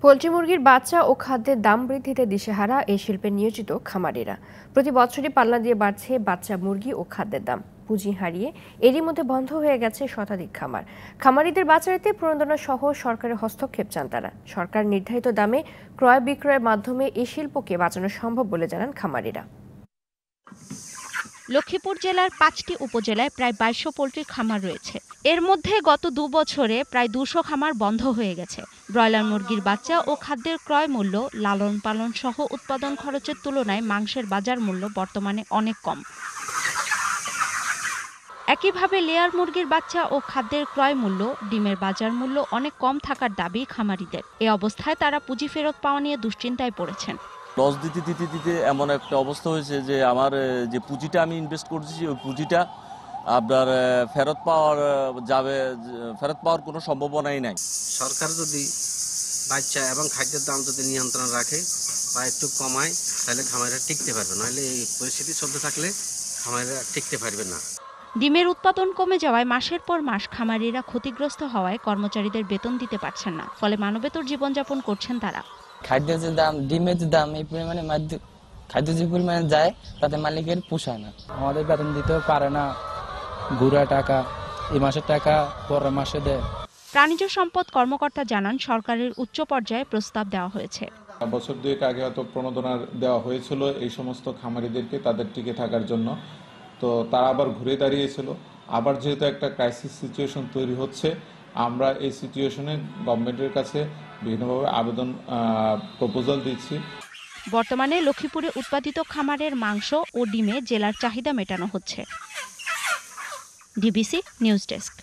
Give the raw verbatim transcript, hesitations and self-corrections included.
Poultry মুরগির বাচ্চা ও খাদ্যের দাম বৃদ্ধিতে দিশেহারা এই শিল্পে নিয়োজিত খামারিরা। প্রতি বছরই পাল্লা দিয়ে বাড়ছে বাচ্চা মুরগি ও খাদ্যের দাম। পুঁজি হারিয়ে এরই মধ্যে বন্ধ হয়ে গেছে শতাধিক খামার। খামারিদের বাঁচাতে প্রণোদনা সহ সরকারের হস্তক্ষেপ চান তারা। সরকার নির্ধারিত দামে ক্রয় বিক্রয়ের মাধ্যমে এই শিল্পকে বাঁচানো সম্ভব বলে জানান খামারিরা। লক্ষ্মীপুর জেলার পাঁচটি উপজেলায় প্রায় বাইশশো পোল্ট্রির খামার রয়েছে। এর মধ্যে গত দু বছরে প্রায় দুশো খামার বন্ধ হয়ে গেছে। ব্রয়লার মুরগির বাচ্চা ও খাদ্যের ক্রয় মূল্য, লালন পালন সহ উৎপাদন খরচের তুলনায় মাংসের বাজার মূল্য বর্তমানে অনেক কম। একইভাবে লেয়ার মুরগির বাচ্চা ও খাদ্যের ক্রয় মূল্য, ডিমের বাজার মূল্য অনেক কম থাকার দাবি খামারিদের। এ অবস্থায় তারা পুঁজি ফেরত পাওয়া নিয়ে দুশ্চিন্তায় পড়েছেন। লস দিতে দিতে দিতে এমন একটা অবস্থা হয়েছে যে আমার যে পুঁজিটা আমি ইনভেস্ট করছি ওই পুঁজিটা আপনার ফেরত পাওয়ার যাবে ফেরত পাওয়ার কোনো সম্ভাবনাই নাই। সরকার যদি বাচ্চা এবং খাদ্যের দাম যদি নিয়ন্ত্রণ রাখে বা একটু কমায় তাহলে খামারিরা টিকতে পারবে, নাহলে এই পরিস্থিতি চলতে থাকলে খামারিরা টিকতে পারবে না। ডিমের উৎপাদন কমে যাওয়ায় মাসের পর মাস খামারিরা ক্ষতিগ্রস্ত হওয়ায় কর্মচারীদের বেতন দিতে পারছেন না। ফলে মানবেতর জীবনযাপন করছেন তারা। খাদ্যের যে দাম, ডিমের যে দাম, এই পরিমাণে খাদ্য যে পরিমাণে যায় তাতে মালিকের পোষায় না। আমাদের বেতন দিতেও পারে না, ঘুরা টাকা এই মাসের টাকা পরের মাসে দেয়। প্রাণিজ সম্পদ কর্মকর্তা জানান, সরকারের উচ্চ পর্যায়ে প্রস্তাব দেওয়া হয়েছে। বছর দুয়েক আগে হয়তো প্রণোদনা দেওয়া হয়েছিল এই সমস্ত খামারিদেরকে তাদের টিকে থাকার জন্য, তো তারা আবার ঘুরে দাঁড়িয়েছিল। আবার যেহেতু একটা ক্রাইসিস সিচুয়েশন তৈরি হচ্ছে, আমরা এই সিচুয়েশনে গভর্নমেন্টের কাছে বিভিন্নভাবে আবেদন প্রপোজাল দিচ্ছি। বর্তমানে লক্ষ্মীপুরে উৎপাদিত খামারের মাংস ও ডিমে জেলার চাহিদা মেটানো হচ্ছে। DBC news desk.